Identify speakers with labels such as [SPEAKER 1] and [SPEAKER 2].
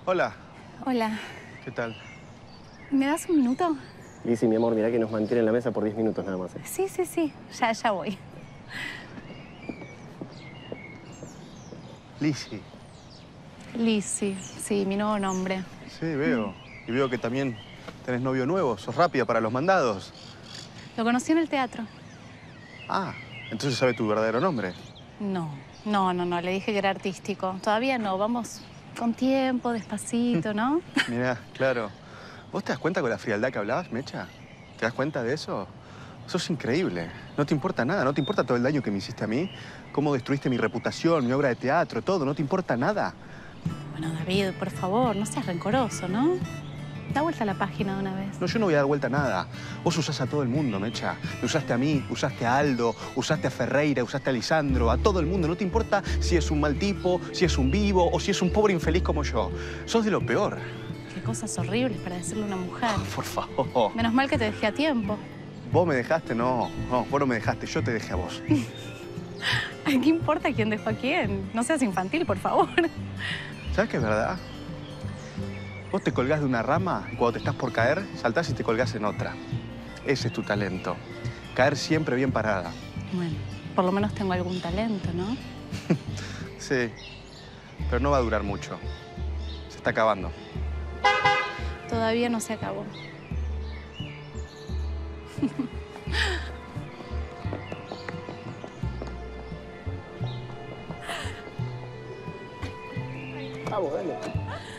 [SPEAKER 1] Hola,
[SPEAKER 2] Hola,
[SPEAKER 1] ¿qué tal?
[SPEAKER 2] ¿me das un minuto?
[SPEAKER 3] Lizzy, mi amor, mirá que nos mantiene en la mesa por 10 minutos nada más.
[SPEAKER 2] Sí, ya voy.
[SPEAKER 1] Lizzy.
[SPEAKER 2] Lizzy, sí, mi nuevo nombre.
[SPEAKER 1] Sí, veo. Y veo que también tenés novio nuevo. Sos rápida para los mandados.
[SPEAKER 2] Lo conocí en el teatro.
[SPEAKER 1] Ah, entonces sabe tu verdadero nombre.
[SPEAKER 2] No, le dije que era artístico. Todavía no, vamos con tiempo, despacito, ¿no?
[SPEAKER 1] Mirá, claro. ¿Vos te das cuenta con la frialdad que hablabas, Mecha? ¿Te das cuenta de eso? Sos increíble. No te importa nada. No te importa todo el daño que me hiciste a mí. Cómo destruiste mi reputación, mi obra de teatro, todo. No te importa nada.
[SPEAKER 2] Bueno, David, por favor, no seas rencoroso, ¿no? Da vuelta a la página de una vez.
[SPEAKER 1] No, yo no voy a dar vuelta a nada. Vos usás a todo el mundo, Mecha. Me usaste a mí, usaste a Aldo, usaste a Ferreira, usaste a Lisandro, a todo el mundo. No te importa si es un mal tipo, si es un vivo o si es un pobre infeliz como yo. Sos de lo peor.
[SPEAKER 2] Qué cosas horribles para decirle a una mujer.
[SPEAKER 1] Por favor.
[SPEAKER 2] Menos mal que te dejé a tiempo.
[SPEAKER 1] ¿Vos me dejaste? No, vos no me dejaste. Yo te dejé a vos.
[SPEAKER 2] Ay, ¿qué importa quién dejó a quién? No seas infantil, por favor.
[SPEAKER 1] ¿Sabes qué es verdad? Vos te colgás de una rama y cuando te estás por caer, saltás y te colgás en otra. Ese es tu talento. Caer siempre bien parada.
[SPEAKER 2] Bueno, por lo menos tengo algún talento, ¿no?
[SPEAKER 1] Sí, pero no va a durar mucho. Se está acabando.
[SPEAKER 2] Todavía no se acabó.
[SPEAKER 3] Vamos, dale.